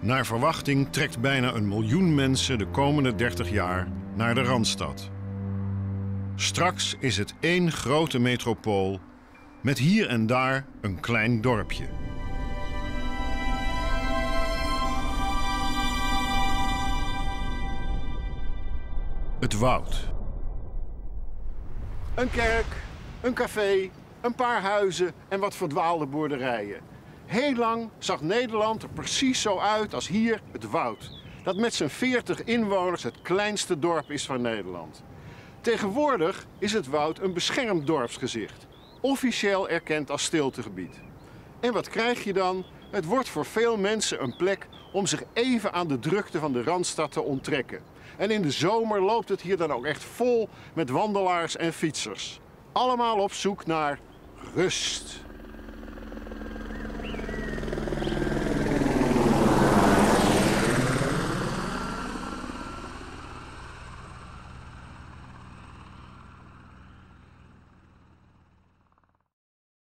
Naar verwachting trekt bijna 1 miljoen mensen de komende 30 jaar naar de Randstad. Straks is het één grote metropool met hier en daar een klein dorpje. Het woud. Een kerk, een café, een paar huizen en wat verdwaalde boerderijen. Heel lang zag Nederland er precies zo uit als hier het Woud, dat met zijn 40 inwoners het kleinste dorp is van Nederland. Tegenwoordig is het Woud een beschermd dorpsgezicht, officieel erkend als stiltegebied. En wat krijg je dan? Het wordt voor veel mensen een plek om zich even aan de drukte van de Randstad te onttrekken. En in de zomer loopt het hier dan ook echt vol met wandelaars en fietsers. Allemaal op zoek naar rust.